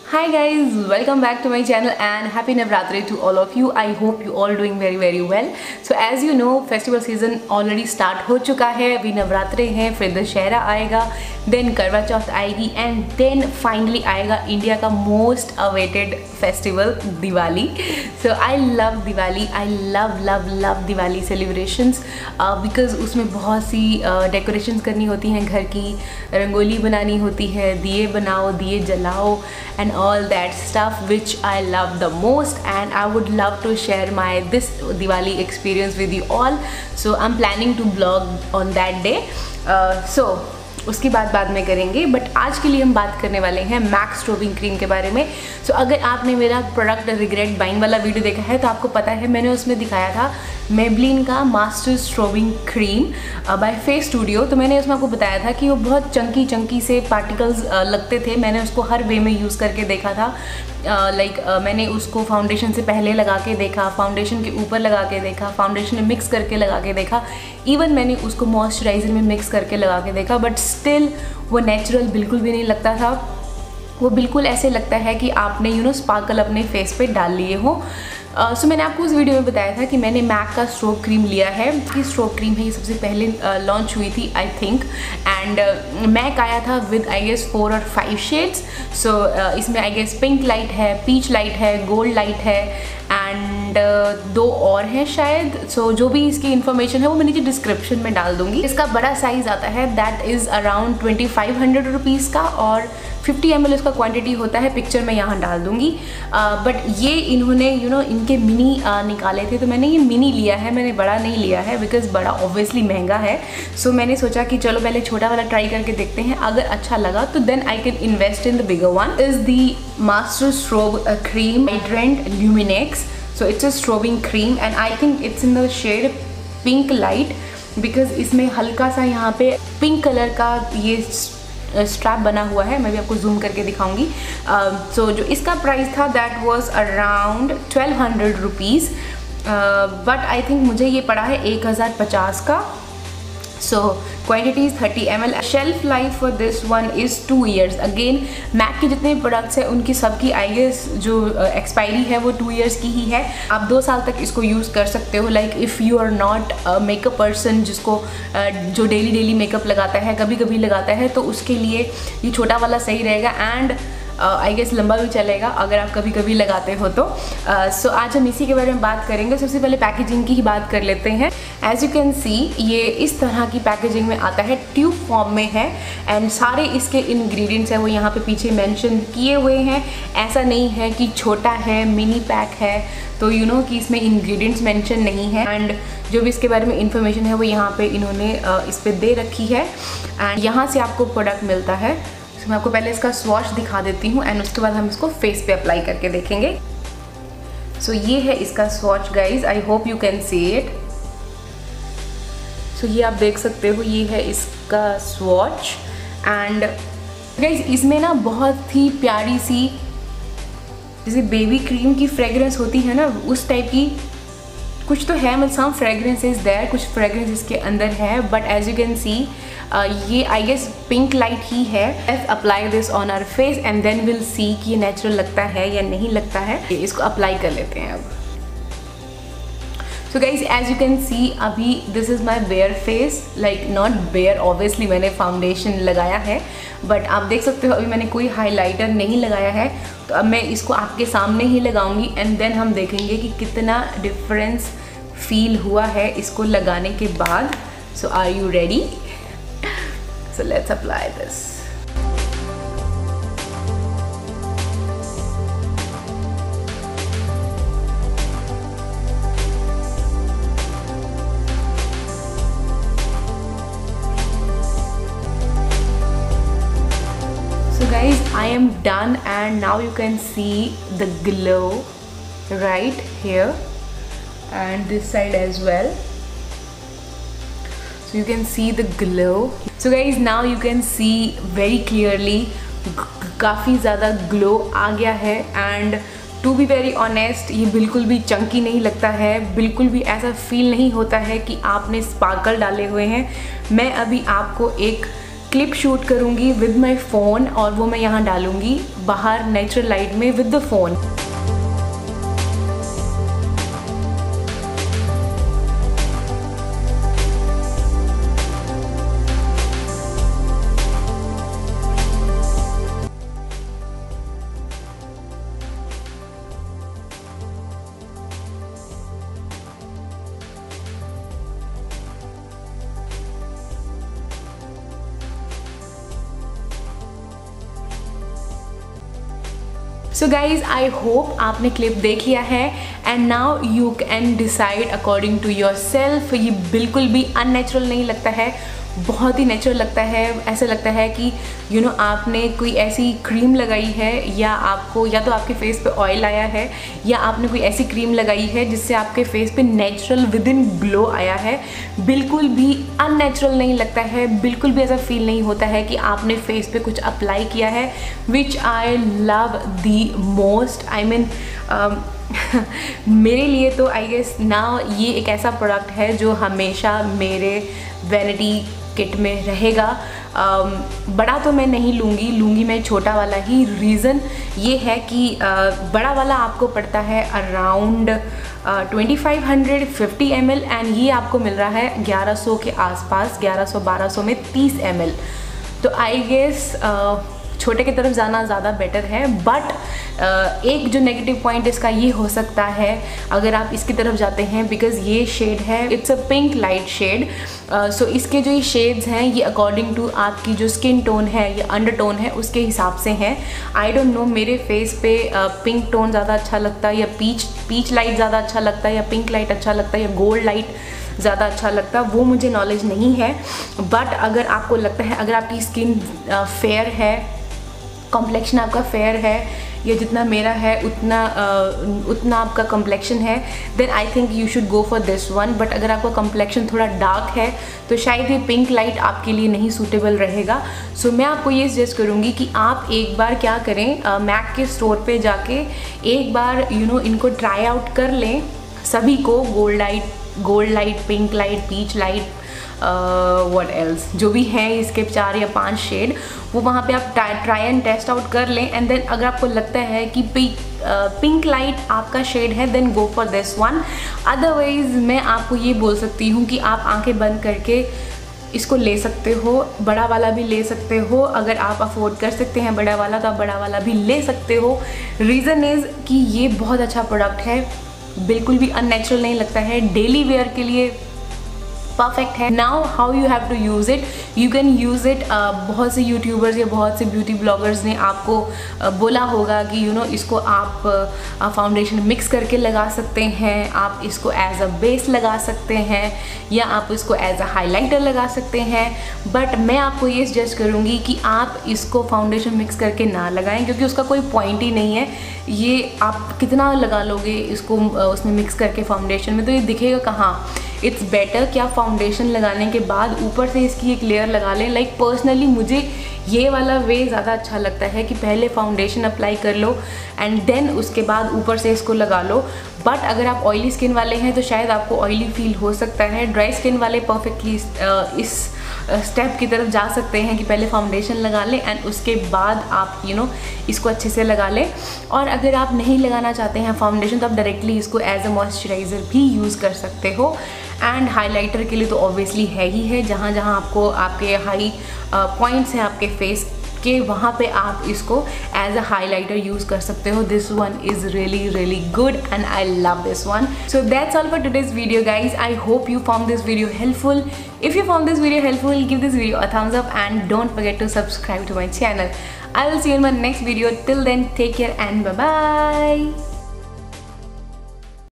Hi guys, welcome back to my channel and happy Navratri to all of you. I hope you all doing very well. So as you know, festival season already start हो चुका है. अभी नवरात्रे हैं, फिर दशहरा आएगा, then करवा चौथ आएगी and then finally आएगा इंडिया का most awaited festival Diwali. So I love Diwali. I love Diwali celebrations because उसमें बहुत सी decorations करनी होती हैं, घर की रंगोली बनानी होती है, दिए बनाओ, दिए जलाओ and all that stuff which I love the most, and I would love to share my this Diwali experience with you all. So I'm planning to vlog on that day. So उसकी बात बाद में करेंगे, but आज के लिए हम बात करने वाले हैं मैक स्ट्रोबिंग क्रीम के बारे में. सो अगर आपने मेरा प्रोडक्ट रिग्रेट बाइंग वाला वीडियो देखा है तो आपको पता है मैंने उसमें दिखाया था मेबलिन का master strobing cream by face studio. तो मैंने उसमें आपको बताया था कि वो बहुत चंकी से पार्टिकल्स लगते थे. मैंने उसको हर वे में यूज़ करके देखा था. मैंने उसको फाउंडेशन से पहले लगा के देखा, फाउंडेशन के ऊपर लगा के देखा, फाउंडेशन में मिक्स करके लगा के देखा, इवन मैंने उसको मॉइस्चराइज़र में मिक्स करके लगा के देखा, बट स्टिल वो नेचुरल बिल्कुल भी नहीं लगता था. वो बिल्कुल ऐसे लगता है कि आपने स्पार्कल अपने फेस पे डाल लिए हो. सो मैंने आपको उस वीडियो में बताया था कि मैंने मैक का स्ट्रोब क्रीम लिया है. ये स्ट्रोब क्रीम है, ये सबसे पहले लॉन्च हुई थी आई थिंक, एंड मैक आया था विद आई गेस 4 और 5 शेड्स. सो इसमें आई गेस पिंक लाइट है, पीच लाइट है, गोल्ड लाइट है एंड 2 और हैं शायद. सो जो भी इसकी इन्फॉर्मेशन है वो मैं नीचे डिस्क्रिप्शन में डाल दूंगी. इसका बड़ा साइज़ आता है, दैट इज़ अराउंड 2500 रुपीज़ का, और 50 ml इसका क्वांटिटी होता है. पिक्चर मैं यहाँ डाल दूंगी. बट ये इन्होंने इनके मिनी निकाले थे, तो मैंने ये मिनी लिया है, मैंने बड़ा नहीं लिया है बिकॉज बड़ा ऑब्वियसली महंगा है. सो मैंने सोचा कि चलो पहले छोटा वाला ट्राई करके देखते हैं, अगर अच्छा लगा तो then I can invest in the bigger one. Is the master strobe cream hydrant luminex. So it's a strobing cream and I think it's in the shade pink light, because इसमें हल्का सा यहाँ पे पिंक कलर का ये strap बना हुआ है. मैं भी आपको जूम करके दिखाऊंगी. सो जो इसका प्राइस था that was around 1200 rupees, but I think मुझे ये पड़ा है 1050 का. So quantity is 30 ml. Shelf life for this one is 2 years. Again MAC के जितने भी प्रोडक्ट्स हैं उनकी सबकी आई गेस जो एक्सपायरी है वो 2 years की ही है. आप 2 साल तक इसको यूज़ कर सकते हो. Like if you are not makeup person जिसको जो डेली मेकअप लगाता है, कभी कभी लगाता है, तो उसके लिए ये छोटा वाला सही रहेगा. एंड आई गेस लंबा भी चलेगा अगर आप कभी कभी लगाते हो तो. सो आज हम इसी के बारे में बात करेंगे. सबसे पहले पैकेजिंग की ही बात कर लेते हैं. एज यू कैन सी ये इस तरह की पैकेजिंग में आता है, ट्यूब फॉर्म में है, एंड सारे इसके इंग्रेडिएंट्स हैं वो यहाँ पे पीछे मेंशन किए हुए हैं. ऐसा नहीं है कि छोटा है, मिनी पैक है, तो कि इसमें इंग्रेडिएंट्स मेंशन नहीं है. एंड जो भी इसके बारे में इंफॉर्मेशन है वो यहाँ पे इन्होंने इस पर दे रखी है, एंड यहाँ से आपको प्रोडक्ट मिलता है. तो मैं आपको पहले इसका स्वॉच दिखा देती हूँ एंड उसके बाद हम इसको फेस पे अप्लाई करके देखेंगे. सो ये है इसका swatch guys, I hope you can see it. So ये आप देख सकते हो, ये है इसका स्वॉच. एंड गाइज इसमें ना बहुत ही प्यारी सी जैसे बेबी क्रीम की फ्रेगरेंस होती है ना, उस टाइप की कुछ तो है. मतलब सम फ्रेगरेंस इज देयर, कुछ फ्रेगरेंस इसके अंदर है, but as you can see ये आई गेस पिंक लाइट ही है. Let's apply this on our face and then will see कि ये नेचुरल लगता है या नहीं लगता है. इसको अप्लाई कर लेते हैं अब. So guys as you can see अभी this is my bare face, like not bare obviously मैंने फाउंडेशन लगाया है, बट आप देख सकते हो अभी मैंने कोई हाइलाइटर नहीं लगाया है. तो अब मैं इसको आपके सामने ही लगाऊंगी एंड देन हम देखेंगे कि कितना डिफरेंस फील हुआ है इसको लगाने के बाद. So are you ready? So let's apply this. So guys, I am done and now you can see the glow right here and this side as well. So you can see the glow. So guys, now you can see very clearly काफ़ी ज़्यादा glow आ गया है. and to be very honest ये बिल्कुल भी चंकी नहीं लगता है, बिल्कुल भी ऐसा फील नहीं होता है कि आपने स्पार्कल डाले हुए हैं. मैं अभी आपको एक क्लिप शूट करूँगी विद माई फ़ोन और वो मैं यहाँ डालूँगी बाहर नेचुरल लाइट में with the phone. So guys, I hope आपने क्लिप देख लिया है and now you can decide according to yourself. ये बिल्कुल भी अननेचुरल नहीं लगता है, बहुत ही नेचुरल लगता है। ऐसा लगता है कि यू नो आपने कोई ऐसी क्रीम लगाई है या आपको या तो आपके फेस पे ऑयल आया है या आपने कोई ऐसी क्रीम लगाई है जिससे आपके फेस पे नेचुरल विद इन ग्लो आया है। बिल्कुल भी अननेचुरल नहीं लगता है, बिल्कुल भी ऐसा फील नहीं होता है कि आपने फेस पे कुछ अप्लाई किया है, which I love the most. I mean मेरे लिए तो आई गेस ना ये एक ऐसा प्रोडक्ट है जो हमेशा मेरे वैनिटी किट में रहेगा। बड़ा तो मैं नहीं लूँगी मैं छोटा वाला ही। रीज़न ये है कि बड़ा वाला आपको पड़ता है अराउंड 2550 ml एंड ये आपको मिल रहा है 1100 के आसपास, 1100-1200 में 30 ml। तो आई गेस छोटे की तरफ जाना ज़्यादा बेटर है। बट एक जो नेगेटिव पॉइंट इसका ये हो सकता है अगर आप इसकी तरफ जाते हैं, बिकॉज ये शेड है, it's a pink light shade. So इसके जो ये शेड्स हैं ये अकॉर्डिंग टू आपकी जो स्किन टोन है या अंडरटोन है उसके हिसाब से हैं। आई डोंट नो मेरे फेस पे पिंक टोन ज़्यादा अच्छा लगता है या पीच लाइट ज़्यादा अच्छा लगता है या पिंक लाइट अच्छा लगता है या गोल्ड लाइट ज़्यादा अच्छा लगता है, वो मुझे नॉलेज नहीं है। बट अगर आपको लगता है अगर आपकी स्किन फेयर है, कॉम्प्लेक्शन आपका फेयर है या जितना मेरा है उतना आपका कॉम्प्लेक्शन है, then I think you should go for this one. But अगर आपका कॉम्प्लेक्शन थोड़ा डार्क है तो शायद ये पिंक लाइट आपके लिए नहीं सूटेबल रहेगा। सो मैं आपको ये सजेस्ट करूँगी कि आप एक बार क्या करें, मैक के स्टोर पे जाके एक बार इनको ट्राई आउट कर लें सभी को, gold light, pink light, peach light, what else जो भी हैं इसके 4 या 5 शेड, वो वहाँ पे आप ट्राई एंड टेस्ट आउट कर लें। एंड देन अगर आपको लगता है कि पिंक लाइट आपका शेड है then go for this one. Otherwise मैं आपको ये बोल सकती हूँ कि आप आंखें बंद करके इसको ले सकते हो, बड़ा वाला भी ले सकते हो। अगर आप अफोर्ड कर सकते हैं बड़ा वाला तो आप बड़ा वाला भी ले सकते हो। रीज़न इज़ कि ये बहुत अच्छा प्रोडक्ट है, बिल्कुल भी अननेचुरल नहीं लगता है, डेली वेयर के लिए परफेक्ट है। Now how you have to use it, you can use it. बहुत से यूट्यूबर्स या बहुत से ब्यूटी ब्लॉगर्स ने आपको बोला होगा कि इसको आप फाउंडेशन मिक्स करके लगा सकते हैं, आप इसको एज अ बेस लगा सकते हैं या आप इसको एज अ हाइलाइटर लगा सकते हैं। बट मैं आपको ये सजेस्ट करूँगी कि आप इसको फाउंडेशन मिक्स करके ना लगाएं, क्योंकि उसका कोई पॉइंट ही नहीं है। ये आप कितना लगा लोगे इसको उसमें मिक्स करके फाउंडेशन में, तो ये दिखेगा कहाँ। इट्स बेटर कि आप फाउंडेशन लगाने के बाद ऊपर से इसकी एक लेयर लगा लें। लाइक पर्सनली मुझे ये वाला वे ज़्यादा अच्छा लगता है कि पहले फाउंडेशन अप्लाई कर लो एंड देन उसके बाद ऊपर से इसको लगा लो। बट अगर आप ऑयली स्किन वाले हैं तो शायद आपको ऑयली फील हो सकता है। ड्राई स्किन वाले परफेक्टली इस स्टेप की तरफ जा सकते हैं कि पहले फाउंडेशन लगा लें एंड उसके बाद आप इसको अच्छे से लगा लें। और अगर आप नहीं लगाना चाहते हैं फाउंडेशन तो आप डायरेक्टली इसको एज अ मॉइस्चराइज़र भी यूज़ कर सकते हो। एंड हाइलाइटर के लिए तो ऑब्वियसली है ही है, जहाँ जहाँ आपको आपके हाई पॉइंट्स हैं आपके फेस के, वहाँ पे आप इसको एज अ हाइलाइटर यूज़ कर सकते हो। This one is really good and I love this one. So that's all for today's video guys. I hope you found this video helpful. If you found this video helpful, give this video a thumbs up and don't forget to subscribe to my channel. I will see you in my next video. Till then, take care and bye bye.